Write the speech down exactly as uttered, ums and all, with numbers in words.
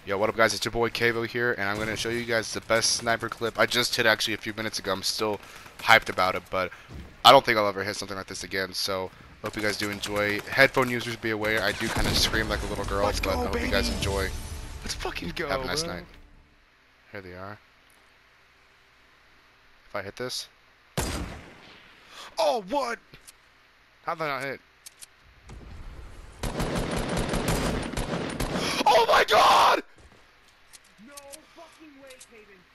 Yo, what up guys, it's your boy Kavo here, and I'm going to show you guys the best sniper clip. I just hit actually a few minutes ago. I'm still hyped about it, but I don't think I'll ever hit something like this again, so hope you guys do enjoy. Headphone users be aware, I do kind of scream like a little girl, Let's but I go, hope baby. you guys enjoy. Let's fucking go, Have a nice bro. night. Here they are. If I hit this. Oh, what? How did I not hit? Oh my god! No fucking way, Caden.